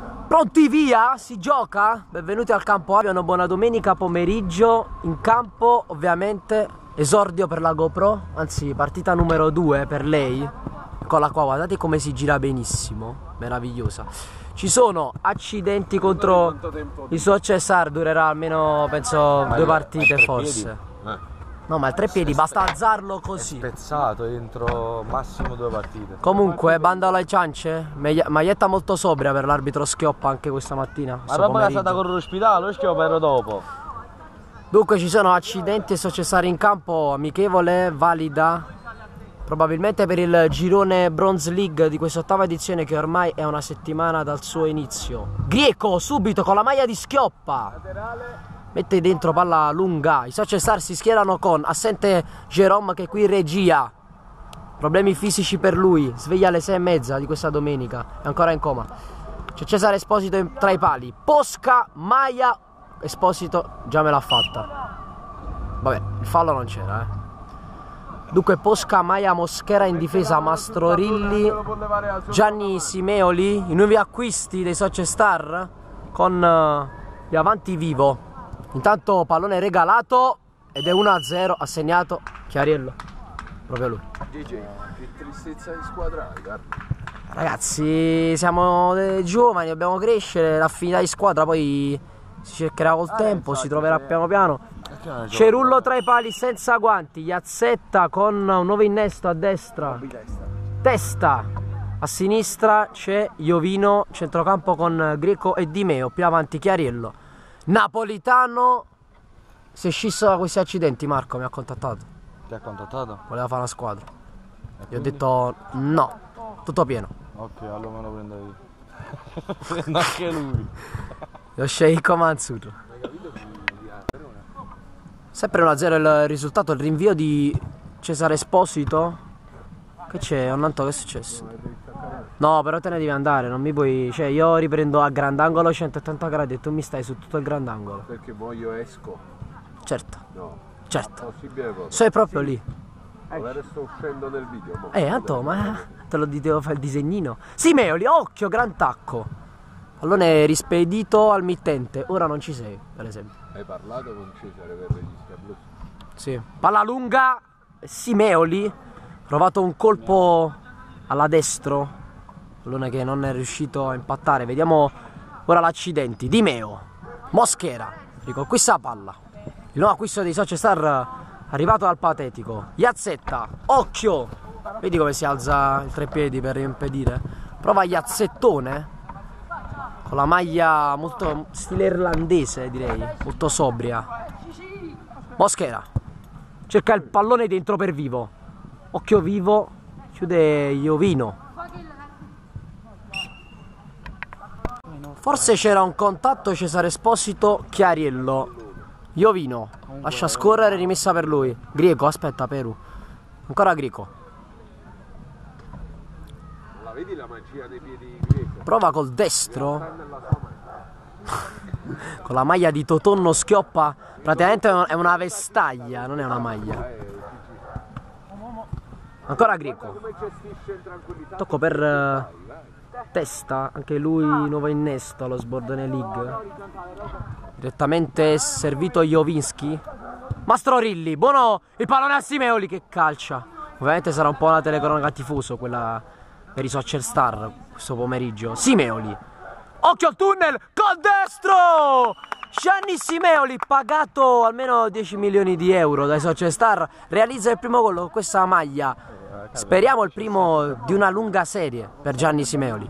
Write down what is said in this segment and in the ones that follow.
Pronti via? Si gioca? Benvenuti al campo A, una buona domenica pomeriggio. In campo ovviamente esordio per la GoPro, anzi partita numero 2 per lei. Eccola qua, guardate come si gira benissimo, meravigliosa. Ci sono accidenti contro i Sochesar, durerà almeno penso 2 partite forse. No, ma il treppiedi basta alzarlo così. È spezzato entro massimo 2 partite. Comunque, banda alle ciance, maglietta molto sobria per l'arbitro Schioppa anche questa mattina. Ma roba che è stata con l'ospedale, lo Schioppa era dopo. Dunque ci sono accidenti e Sochesar in campo, amichevole, valida. Probabilmente per il girone Bronze League di questa 8ª edizione che ormai è una settimana dal suo inizio. Grieco subito con la maglia di Schioppa. Mette dentro palla lunga. I Sochesar si schierano con assente Jerome che è qui in regia. Problemi fisici per lui. Sveglia alle 6:30 di questa domenica. È ancora in coma. C'è Cesare Esposito tra i pali. Posca, Maia, Esposito già me l'ha fatta. Vabbè, il fallo non c'era, Dunque Posca, Maia, Moschera in difesa, Mastrorilli, Gianni Simeoli, i nuovi acquisti dei Sochesar con gli avanti vivo. Intanto pallone regalato ed è 1-0, ha segnato Chiariello, proprio lui. JJ, che tristezza di squadra, Ragazzi, siamo giovani, dobbiamo crescere, l'affinità di squadra poi si cercherà col tempo, si troverà piano piano. Cerullo tra i pali senza guanti, Iazzetta con un nuovo innesto a destra, Testa, a sinistra c'è Iovino, centrocampo con Greco e Di Meo, più avanti Chiariello. Napolitano si è scisso da questi accidenti. Marco mi ha contattato. Ti ha contattato? Voleva fare una squadra. Gli ho detto no, tutto pieno. Ok, allora me lo prendo io. Prendo anche lui. Lo Sheikh Mansur. Sempre 1-0 il risultato, il rinvio di Cesare Esposito. Che c'è? Che è successo? No, però te ne devi andare, non mi puoi. Cioè, io riprendo a grandangolo 180 gradi e tu mi stai su tutto il grandangolo. Perché poi io esco. Certo. No. Certo. Possibile cosa? Sei proprio lì. Ora sto uscendo nel video. Anto, ma te lo devo fare il disegnino. Simeoli, occhio, gran tacco. Pallone rispedito al mittente. Ora non ci sei, per esempio. Hai parlato con Cesare per registrare blu? Sì. Palla lunga. Simeoli. Provato un colpo alla destro. Pallone che non è riuscito a impattare. Vediamo ora l'accidente. Di Meo, Moschera, riconquista la palla. Il nuovo acquisto dei Sochesar arrivato dal patetico. Iazzetta, occhio. Vedi come si alza il treppiedi per impedire. Prova Iazzettone con la maglia molto stile irlandese, direi, molto sobria. Moschera cerca il pallone dentro per Vivo. Occhio Vivo, chiude Iovino. Forse c'era un contatto Cesare Esposito, Chiariello. Iovino, lascia scorrere, rimessa per lui. Greco, aspetta, Peru. Ancora Greco. La vedi la magia dei piedi Greco? Prova col destro. Con la maglia di Totonno Schioppa. Praticamente è una vestaglia, non è una maglia. Ancora Greco. Tocco per Testa, anche lui nuovo innesto allo Sbordone League. Direttamente servito Jovinski. Mastrorilli, buono il pallone a Simeoli che calcia. Ovviamente sarà un po' una telecronaca tifoso quella per i Sochesar questo pomeriggio. Simeoli, occhio al tunnel, col destro! Gianni Simeoli, pagato almeno 10 milioni di euro dai Sochesar, realizza il primo gol con questa maglia. Speriamo il primo di una lunga serie per Gianni Simeoli.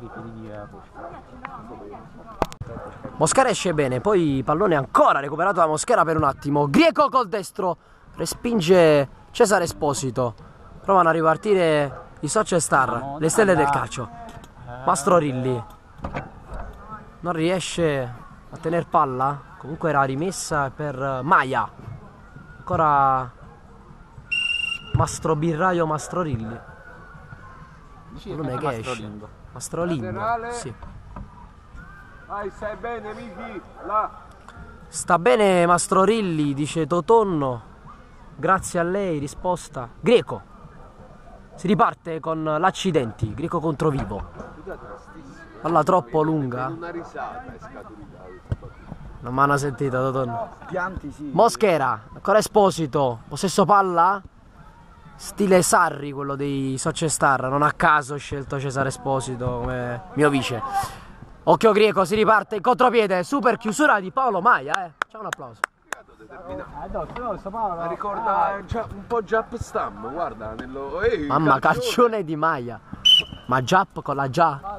Moschera esce bene, poi pallone ancora recuperato da Moschera per un attimo. Greco col destro, respinge Cesare Esposito. Provano a ripartire i Sochesar, le stelle del calcio. Mastrorilli non riesce a tener palla, comunque era rimessa per Maia. Ancora Mastrobirraio Mastrorilli. Non è che esce. Mastrolingo, sì. Stai bene, amici? Là. Sta bene Mastrorilli, dice Totonno. Grazie a lei, risposta. Greco. Si riparte con l'accidenti. Greco contro Vivo. Palla troppo lunga. Una risata è scaturita questa battuta. Non mi hanno sentito, Totone. Pianti sì. Mosquera, ancora Esposito. Possesso palla. Stile Sarri, quello dei Sociestar. Non a caso ho scelto Cesare Esposito come mio vice. Occhio greco, si riparte in contropiede. Super chiusura di Paolo Maia, C'è un applauso. Ma ricorda un po' Jap Stam, guarda. Ehi, Mamma, calcione di Maia. Ma Jap con la già.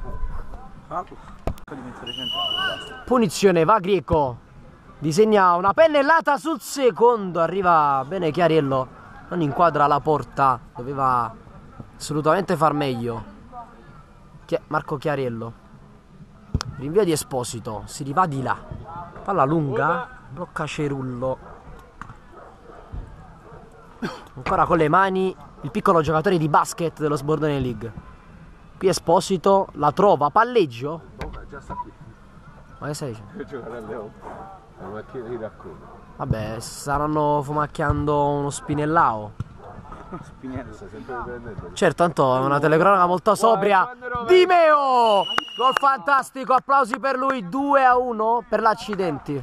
Punizione, va greco. Disegna una pennellata sul secondo. Arriva bene Chiariello. Non inquadra la porta. Doveva assolutamente far meglio. Marco Chiariello. Rinvio di Esposito. Si rivà di là. Palla lunga. Blocca Cerullo. Ancora con le mani il piccolo giocatore di basket dello Sbordone League. Qui Esposito la trova. Palleggio. Già sta qui. Ma che stai dicendo? Giocare a Leone. La macchina di racconto. Vabbè, staranno fumacchiando uno Spinellao. Spinello. Sta sempre riprendendo. Certo, tanto è una telecronaca molto sobria. Di Meo! Gol fantastico, applausi per lui. 2-1 per l'accidenti.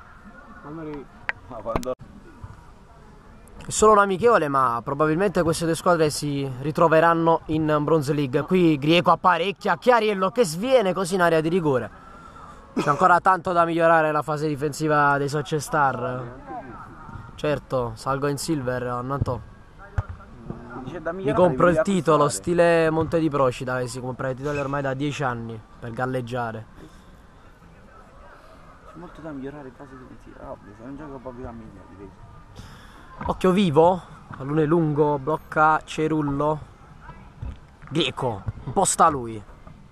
Ma quando... È solo un amichevole, ma probabilmente queste due squadre si ritroveranno in Bronze League. Qui Grieco apparecchia, Chiariello che sviene così in area di rigore. C'è ancora tanto da migliorare la fase difensiva dei Sociestar. Certo, salgo in silver, Annatò. Mi compro il titolo, stile Monte di Procida, che si compra i titoli ormai da 10 anni per galleggiare. C'è molto da migliorare in fase difensiva. Ovvio, se non gioca proprio a miglia di peso. Occhio vivo, pallone lungo, blocca Cerullo. Greco, un po' sta lui.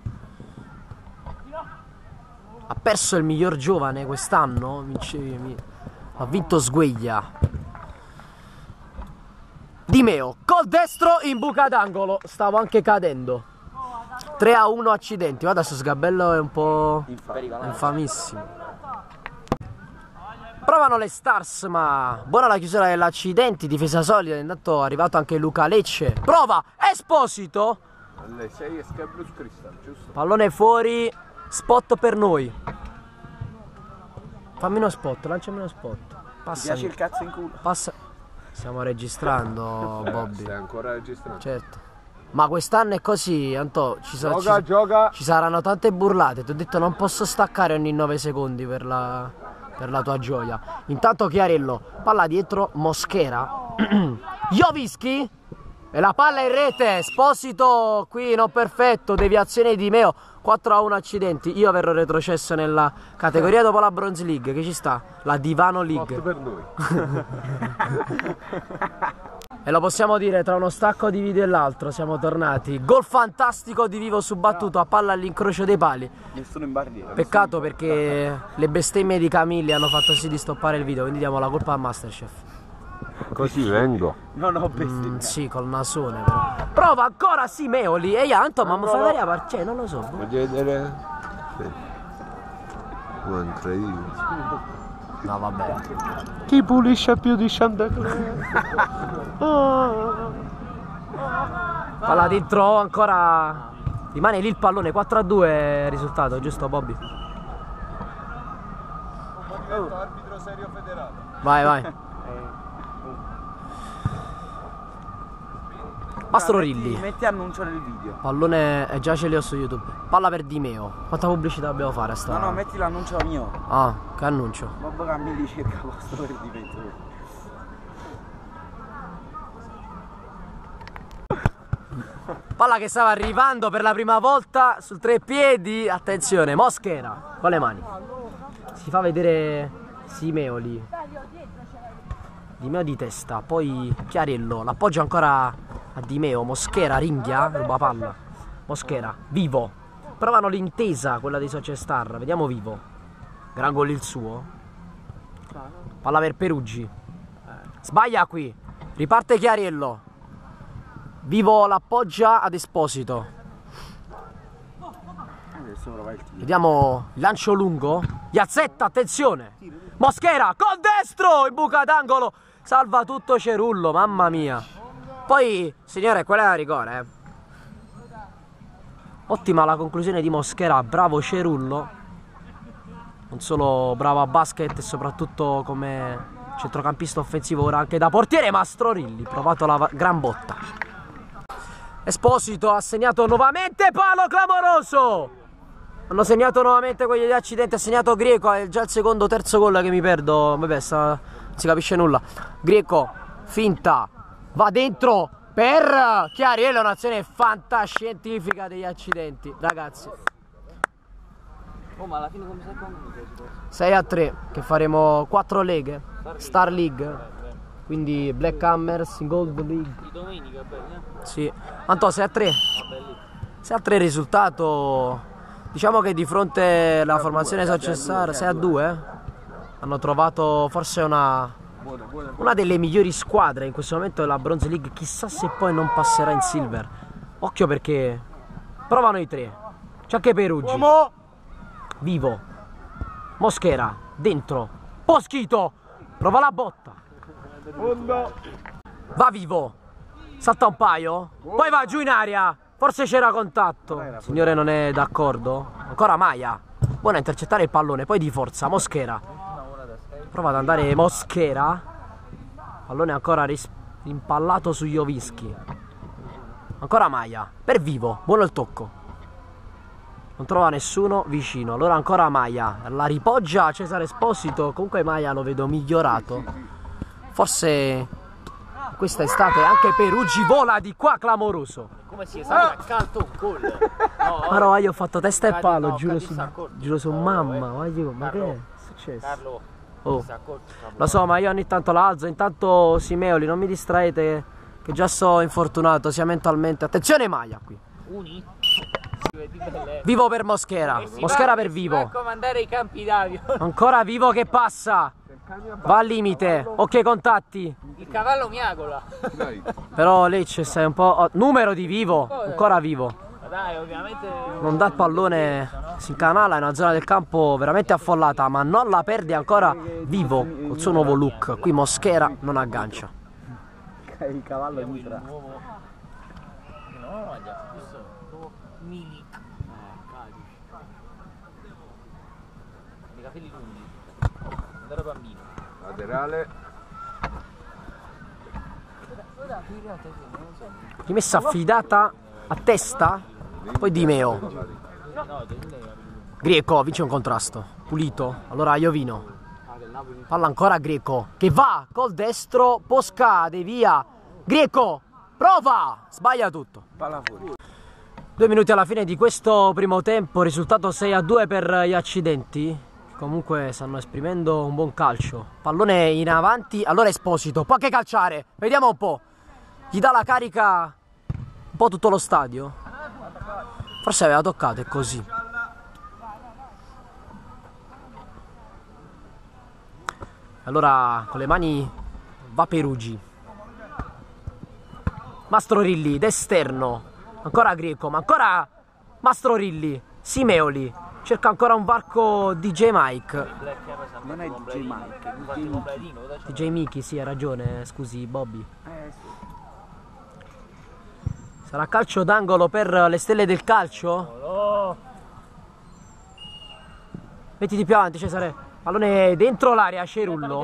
Ha perso il miglior giovane quest'anno, ha vinto Sgueglia. Di Meo, col destro in buca d'angolo, stavo anche cadendo. 3-1 accidenti, guarda sto sgabello è un po' infamissimo. Provano le Stars, ma buona la chiusura dell'accidenti, difesa solida, intanto è arrivato anche Luca Lecce. Prova, Esposito. Alle 6 è Sky Blues Crystal, giusto? Pallone fuori, spot per noi. Fammi uno spot, lanciami uno spot. Ti piace il cazzo in culo? Passa. Stiamo registrando, Bobby. Stai ancora registrando? Certo. Ma quest'anno è così, Antò. Gioca, gioca. Ci saranno tante burlate. Ti ho detto non posso staccare ogni 9 secondi per la tua gioia. Intanto Chiarello, palla dietro, Mosquera. Jovischi. E la palla in rete. Esposito qui non perfetto. Deviazione di Meo. 4-1 accidenti. Io verrò retrocesso nella categoria dopo la Bronze League. Che ci sta? La Divano League. Per noi. E lo possiamo dire, tra uno stacco di video e l'altro siamo tornati. Gol fantastico di Vivo subbattuto a palla all'incrocio dei pali. Nessuno in barriera. Peccato perché le bestemmie di Camilli hanno fatto sì di stoppare il video. Quindi diamo la colpa a Masterchef. Così vengo. Non ho bestemmiato. Sì, col nasone però. Prova ancora Simeoli. E Anto, ma mi fai vedere la partita? Non lo so. Voglio vedere. Sì. Oh, incredibile. No, vabbè. Chi pulisce più di Chanticleer? Palla dentro ancora. Rimane lì il pallone. 4-2 il risultato, giusto Bobby? Arbitro serio federato. Vai, vai. Mastrorilli. Metti annuncio nel video. Pallone, già ce li ho su YouTube. Palla per Di Meo. Quanta pubblicità dobbiamo fare a sta? No, metti l'annuncio mio. Ah, che annuncio? Bob Camilli cerca posto per difesa. Palla che stava arrivando per la prima volta sul tre piedi. Attenzione, Mosquera con le mani. Si fa vedere Simeoli. Di Meo di testa, poi Chiarello. L'appoggio ancora a Di Meo. Mosquera ringhia, ruba palla. Mosquera, Vivo. Provano l'intesa, quella dei Sociestar. Vediamo Vivo. Gran gol il suo. Palla per Peruggi. Sbaglia qui. Riparte Chiarello. Vivo l'appoggia ad Esposito. Vediamo il lancio lungo. Iazzetta, attenzione. Mosquera col destro in buca d'angolo. Salva tutto Cerullo, mamma mia. Poi, signore, quella è la rigore, Ottima la conclusione di Mosquera, bravo Cerullo, non solo bravo a basket e soprattutto come centrocampista offensivo, ora anche da portiere. Mastrorilli, provato la gran botta. Esposito ha segnato nuovamente, palo clamoroso! Hanno segnato nuovamente quelli di accidenti, ha segnato Greco, è già il secondo o terzo gol che mi perdo, vabbè, non si capisce nulla. Greco, finta, va dentro per Chiariello, un'azione fantascientifica degli accidenti, ragazzi. Oh, ma alla fine come sei concluso? 6-3, che faremo 4 leghe, Star League, quindi Black Hammers, Gold League. Di domenica, bene? Sì, Antò 6-3. 6-3 risultato. Diciamo che di fronte alla formazione Sociessar 6-2 hanno trovato forse una delle migliori squadre in questo momento della Bronze League. Chissà se poi non passerà in Silver. Occhio perché provano i tre. C'è anche Peruggi. Vivo. Mosquera. Dentro. Poschito. Prova la botta. Va Vivo. Salta un paio. Poi va giù in aria. Forse c'era contatto. Il signore non è d'accordo. Ancora Maia. Buona a intercettare il pallone. Poi di forza. Mosquera. Prova ad andare Mosquera. Pallone ancora impallato su Jovischi. Ancora Maia. Per Vivo. Buono il tocco. Non trova nessuno vicino. Allora ancora Maia. La ripoggia Cesare Esposito. Comunque Maia lo vedo migliorato. Forse questa estate anche Peruggi vola di qua clamoroso. Come si è stato accanto un gol? Ma no, io ho fatto testa e palo, giuro su mamma. Ma che è successo? Carlo, Oh. Lo so, ma io ogni tanto la alzo. Intanto Simeoli, non mi distraete che già so infortunato sia mentalmente. Attenzione Maia qui. Vivo per Mosquera. Mosquera per Vivo. A comandare i campi d'avio. Ancora Vivo che passa. Va al limite. Ok, contatti. Il cavallo miagola. Però Lecce sei un po'. Numero di Vivo. Ancora Vivo. Dai, ovviamente. Non dà il pallone, si incanala in una zona del campo veramente affollata, ma non la perde ancora Vivo col suo nuovo look. Qui Mosquera non aggancia. Il cavallo di tra. No, questo mini. I capelli lunghi. Quando ero bambino. Laterale. Rimessa affidata a testa, poi Di Meo. Greco vince un contrasto, pulito, allora Iovino. Palla ancora Greco, che va col destro, Posca, devia. Greco, prova, sbaglia tutto. Palla fuori. 2 minuti alla fine di questo primo tempo, risultato 6-2 per gli accidenti. Comunque stanno esprimendo un buon calcio. Pallone in avanti, allora Esposito, può anche calciare, vediamo un po'. Gli dà la carica un po' tutto lo stadio. Forse aveva toccato, è così. Allora con le mani va Peruggi. Mastrorilli d'esterno. Ancora Greco, ma ancora Mastrorilli. Simeoli. Cerca ancora un varco DJ Mike. Non è DJ Mike, è DJ Miki. DJ Miki, sì, hai ragione, scusi Bobby. Sì. Sarà calcio d'angolo per le stelle del calcio? Mettiti più avanti Cesare. Pallone dentro l'area, Cerullo.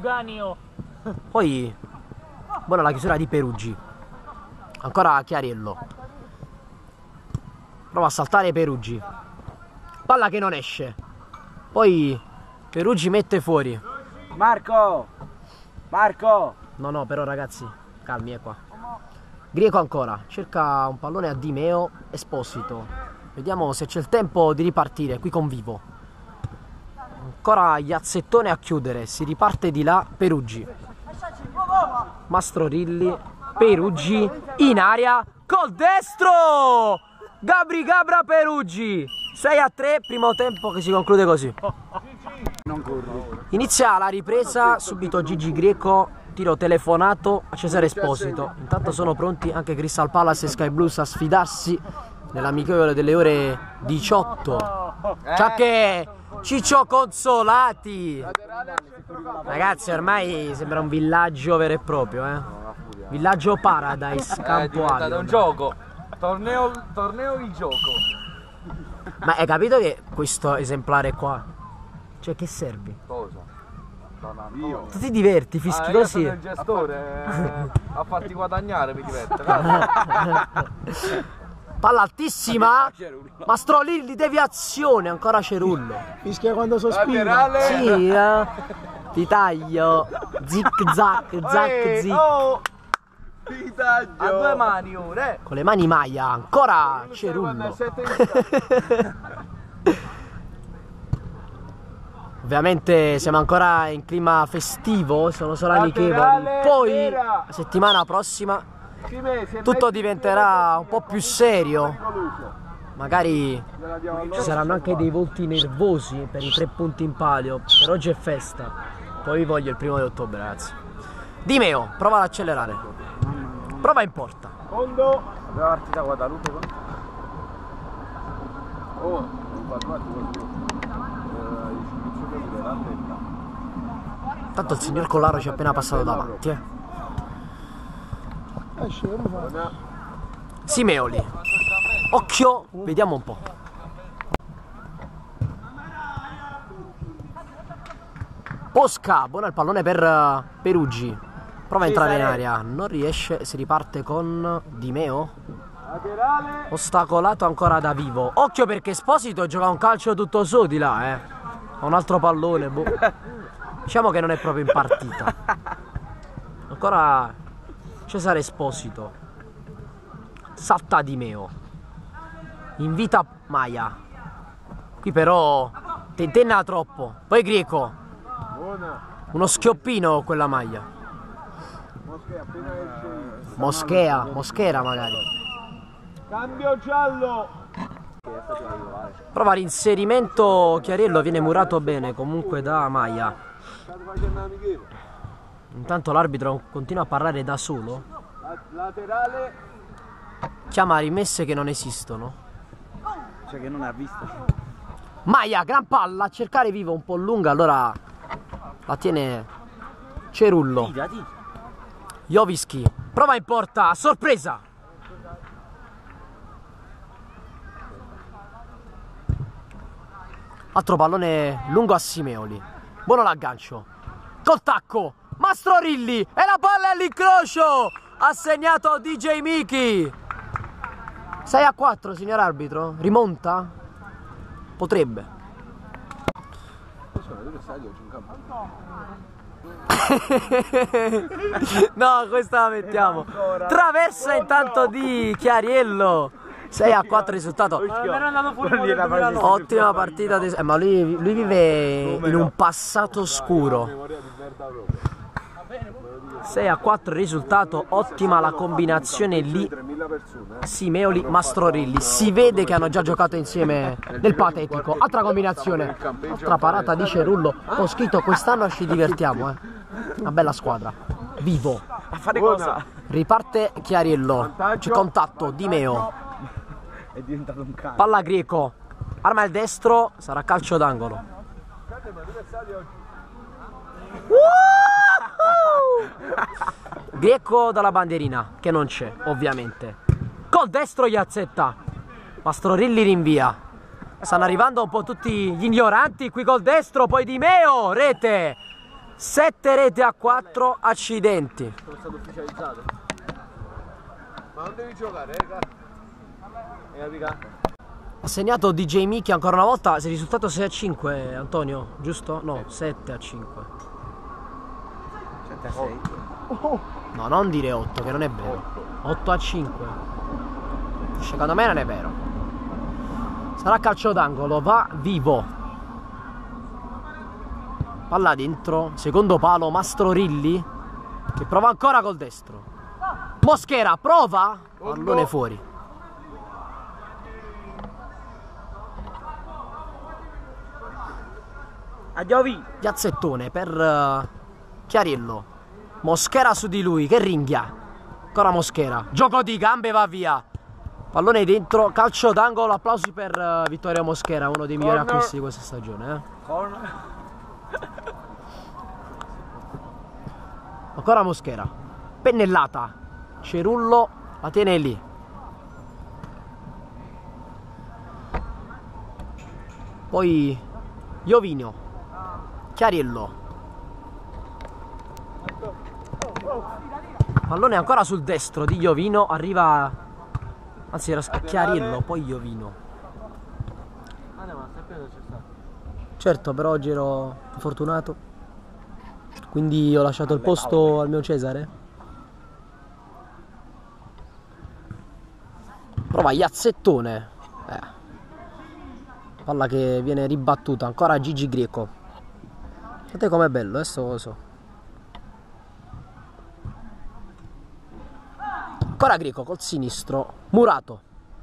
Poi buona la chiusura di Peruggi. Ancora Chiariello. Prova a saltare Peruggi. Palla che non esce. Poi Peruggi mette fuori. Marco! Marco! No, però ragazzi, calmi, è qua. Greco ancora, cerca un pallone a Di Meo, Esposito. Vediamo se c'è il tempo di ripartire, qui con Vivo. Ancora Iazzettone a chiudere, si riparte di là, Peruggi. Mastrorilli, Peruggi, in aria, col destro! Gabra Peruggi! 6-3, primo tempo che si conclude così. Non corri. Inizia la ripresa, subito Gigi Greco, tiro telefonato a Cesare Esposito. Intanto sono pronti anche Crystal Palace e Sky Blues a sfidarsi nell'amichevole delle ore 18. C'è anche Ciccio Consolati. Ragazzi, ormai sembra un villaggio vero e proprio, Villaggio Paradise, Campo Alio. È un gioco. Torneo il gioco. Ma hai capito che questo esemplare qua? Cioè che servi? Cosa? Io. Tu ti diverti, fischi Io così. sono il gestore, a farti guadagnare mi diverte. Palla altissima. Mastro Lilli, deviazione, ancora Cerullo. Fischia quando sospira. Laterale. Sì, ti taglio. Zic zac, zac zic. Oh! Ti taglio. A due mani ora. Con le mani Maia, ancora Cerullo. Ovviamente siamo ancora in clima festivo, sono solo amichevoli. Laterale, Poi era. la settimana prossima tutto diventerà un po' più serio. Magari ci saranno anche dei volti nervosi per i 3 punti in palio. Per oggi è festa. Poi vi voglio il 1 di ottobre, ragazzi. Di Meo, prova ad accelerare. Prova in porta. Fondo. La partita Guadalupe. Oh, Tanto il signor Collaro ci è appena passato davanti, Simeoli. Occhio, vediamo un po'. Posca, buono il pallone per Peruggi. Prova a entrare in area, non riesce, si riparte con Di Meo. laterale. Ostacolato ancora da Vivo. Occhio perché Esposito gioca un calcio tutto su di là, Ha un altro pallone, boh. Diciamo che non è proprio in partita. Ancora Cesare Esposito. Salta Di Meo. Invita Maia. Qui però tentenna troppo. Poi Greco. Buona. Uno schioppino quella maglia. Moschera magari. Cambio giallo. Prova l'inserimento, Chiariello viene murato bene comunque da Maia. Intanto l'arbitro continua a parlare da solo. Laterale. Chiama rimesse che non esistono. Cioè che non ha visto. Maia, gran palla, a cercare Vivo un po' lunga, allora la tiene Cerullo. Jovischi, prova in porta, sorpresa. Altro pallone lungo a Simeoli. Buono l'aggancio. Col tacco. Mastrorilli. E la palla è all'incrocio. Ha segnato DJ Miki. 6-4, signor arbitro. Rimonta? Potrebbe. No, questa la mettiamo. Traversa intanto di Chiariello. 6-4 risultato. Ottima partita ma lui vive in un passato scuro. 6-4 risultato. Ottima la combinazione lì. Simeoli, Mastrorilli. Si vede che hanno già giocato insieme nel patetico. Altra combinazione. Altra parata di Cerullo. Ho scritto quest'anno ci divertiamo, Una bella squadra. Vivo. A fare cosa? Riparte Chiariello. C'è contatto Di Meo. È diventato un cane. Palla Greco, arma il destro, sarà calcio d'angolo. Greco dalla bandierina, che non c'è, ovviamente. Col destro Iazzetta. Mastrorilli rinvia. Stanno arrivando un po' tutti gli ignoranti qui col destro, poi Di Meo, rete. 7-4, accidenti. Sono stato ufficializzato. Ma non devi giocare, Ha segnato DJ Miki ancora una volta. Se il risultato 6-5, Antonio, giusto? No, 7-5. 7-6. No, non dire 8, che non è vero. 8-5. Secondo me non è vero. Sarà calcio d'angolo, va Vivo. Palla dentro, secondo palo, Mastrorilli che prova ancora col destro. Moschera, prova. Pallone fuori. Adiovi. Piazzettone per Chiariello. Moschera su di lui, che ringhia. Ancora Moschera. Gioco di gambe, va via. Pallone dentro, calcio d'angolo. Applausi per Vittorio Moschera, uno dei migliori acquisti di questa stagione. Ancora Moschera. Pennellata. Cerullo la tiene lì. poi Iovinio, Chiariello. Pallone ancora sul destro di Iovino, arriva, anzi era Chiariello, poi Iovino. Certo, però oggi ero fortunato, quindi ho lasciato il posto al mio Cesare. Prova Iazzettone. Palla che viene ribattuta, ancora Gigi Greco. Guardate com'è bello, adesso lo so. Ancora Greco col sinistro, Murato.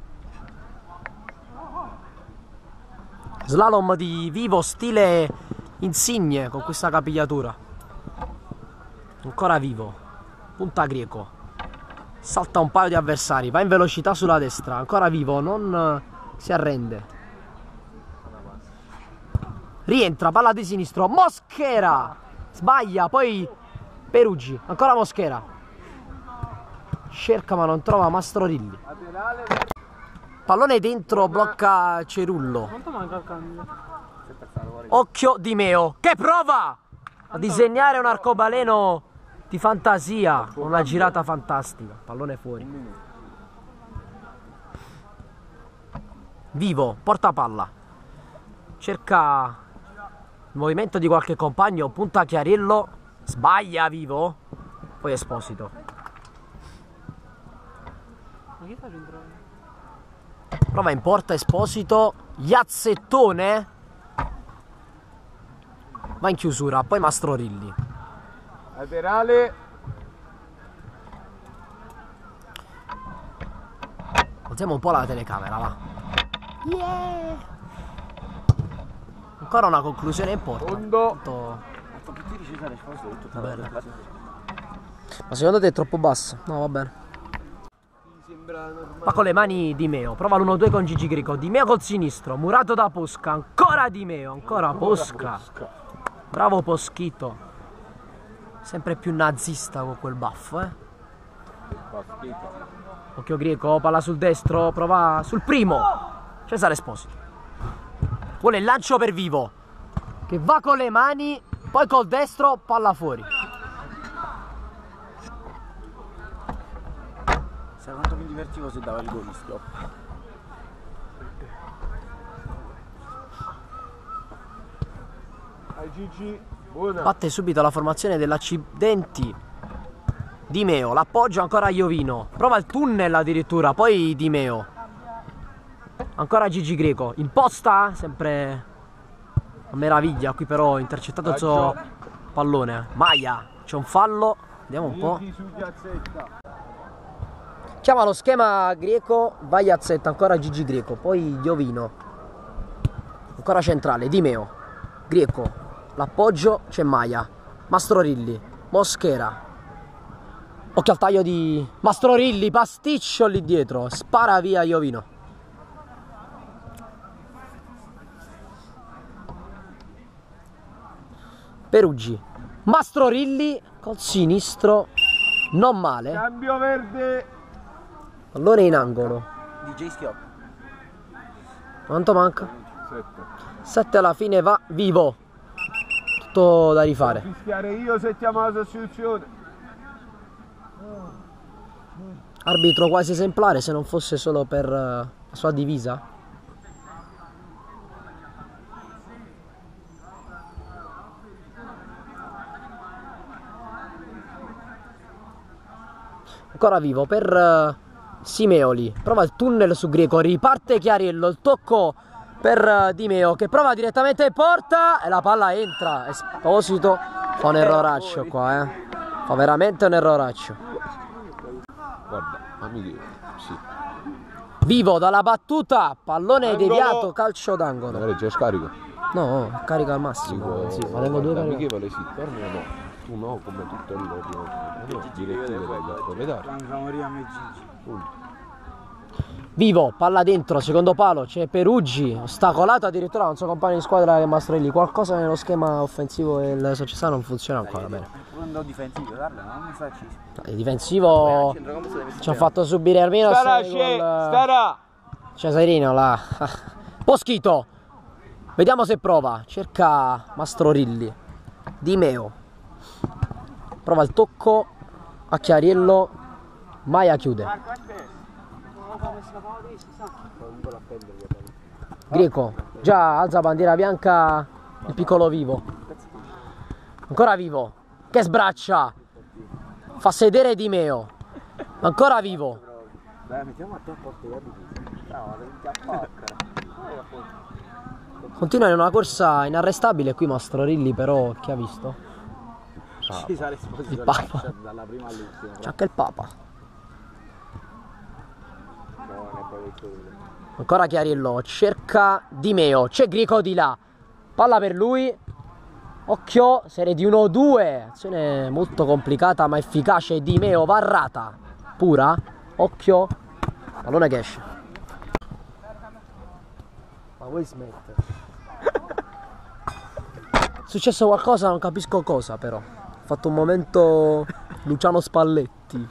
Slalom di Vivo stile Insigne con questa capigliatura. Ancora Vivo, punta Greco. Salta un paio di avversari, va in velocità sulla destra. Ancora Vivo, non si arrende. Rientra, palla di sinistro, Moschera. Sbaglia, poi Peruggi, ancora Moschera. Cerca ma non trova Mastrorilli. Pallone dentro, blocca Cerullo. Occhio Di Meo che prova a disegnare un arcobaleno di fantasia. Una girata fantastica. Pallone fuori. Vivo, porta palla. Cerca il movimento di qualche compagno. Punta Chiariello. Sbaglia Vivo. Poi Esposito. Ma che faccio entrare? Prova in porta Esposito. Iazzettone. Va in chiusura. Poi Mastrorilli. Laterale. Alziamo un po' la telecamera, va. Yeah. Ancora una conclusione in porta. Fondo. Bella. Ma secondo te è troppo bassa? No, va bene. Ma con le mani Di Meo. Prova l'1-2 con Gigi Greco. Di Meo col sinistro. Murato da Posca. Ancora Di Meo. Ancora Posca. Bravo Poschito. Sempre più nazista con quel baffo, Occhio Greco. Palla sul destro. Prova sul primo. Cesare Esposito. Vuole il lancio per Vivo. Che va con le mani. Poi col destro. Palla fuori. Sai quanto mi divertivo se dava il gol di schioppo? Ai Gigi. Buona. Batte subito la formazione dell'accidenti. Di Meo. L'appoggio ancora a Iovino. Prova il tunnel addirittura. Poi Di Meo. Ancora Gigi Greco. Imposta. Sempre a meraviglia. Qui però intercettato il suo pallone. Maia. C'è un fallo. Vediamo un po'. Chiama lo schema Greco, va Iazzetto, ancora Gigi Greco, poi Iovino, ancora centrale, Di Meo, Greco, l'appoggio c'è Maia, Mastrorilli, Moschera, occhio al taglio di Mastrorilli, pasticcio lì dietro, spara via Iovino. Peruggi, Mastrorilli col sinistro, non male. Cambio verde. Pallone in angolo. DJ Schioppo. Quanto manca? 7. 7 alla fine va Vivo. Tutto da rifare. Fischiare io se chiamo la sostituzione. Arbitro quasi esemplare se non fosse solo per la sua divisa. Ancora Vivo per Simeoli. Prova il tunnel su Greco. Riparte Chiariello. Il tocco per Di Meo che prova direttamente in porta e la palla entra. Esposito fa un erroraccio qua, Fa veramente un erroraccio. Guarda, amichevole, sì. Vivo dalla battuta. Pallone Angolo. deviato. Calcio d'angolo. Magari c'è scarico. No, carica al massimo. Sì, ma tengo due cariche. Amichevole sì, per me no. Tu no, come tutto il direttive degli proprietari. Maria e Gigi. Vivo, palla dentro, secondo palo, c'è Peruggi, ostacolato addirittura da un suo compagno di squadra che è Mastrorilli. Qualcosa nello schema offensivo del Società non funziona ancora bene. Quando difensivo, guarda, non mi facci. Il difensivo ci ha fatto subire almeno Starà. Cesarino là. Poschito. Vediamo se prova. Cerca Mastrorilli. Di Meo. Prova il tocco. A Chiariello. Maia chiude. Greco. Già alza bandiera bianca il piccolo Vivo. Ancora Vivo. Che sbraccia. Fa sedere Di Meo. Ancora Vivo. Dai, mettiamo a te a porta di abiti. Brava, ti appacca. Continua in una corsa inarrestabile qui Mastrorilli, però chi ha visto? Ci sarà esposto Il Papa. dalla prima all'ultima. C'è anche il Papa. Ancora Chiariello, cerca Di Meo, c'è Greco di là. Palla per lui. Occhio, serie di 1-2. Azione molto complicata ma efficace. Di Meo, varrata. Pura. Occhio. Pallone che esce. Ma vuoi smettere? È successo qualcosa, non capisco cosa però. Ho fatto un momento Luciano Spalletti.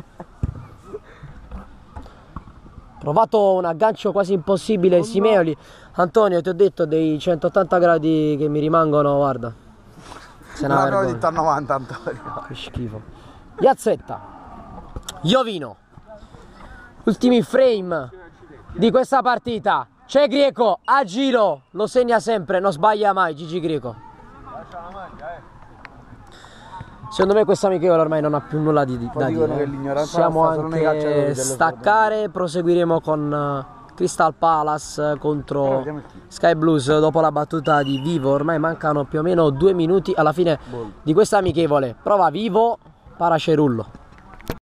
Provato un aggancio quasi impossibile Simeoli. Antonio, ti ho detto dei 180 gradi che mi rimangono, guarda. Se Non ne abbiamo vergogna. detto a 90, Antonio. Che schifo. Iazzetta. Iovino. Ultimi frame di questa partita. C'è Greco a giro. Lo segna sempre, non sbaglia mai Gigi Greco. Secondo me questa amichevole ormai non ha più nulla da dicono che dire. l'ignoranza Possiamo la fa solo nei calciatori anche delle staccare. Proseguiremo con Crystal Palace contro vediamo il team. Sky Blues dopo la battuta di Vivo. Ormai mancano più o meno 2 minuti alla fine di questa amichevole. Prova Vivo, para Cerullo.